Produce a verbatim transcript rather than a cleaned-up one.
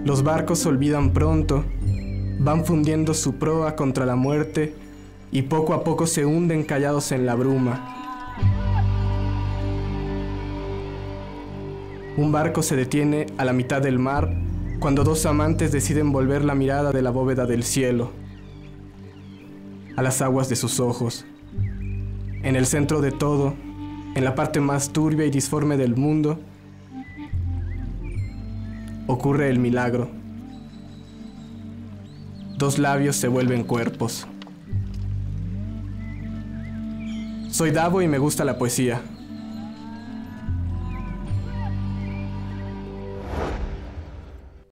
Los barcos se olvidan pronto, van fundiendo su proa contra la muerte y poco a poco se hunden callados en la bruma. Un barco se detiene a la mitad del mar cuando dos amantes deciden volver la mirada de la bóveda del cielo a las aguas de sus ojos. En el centro de todo, en la parte más turbia y disforme del mundo, ocurre el milagro. Dos labios se vuelven cuerpos. Soy Davo y me gusta la poesía.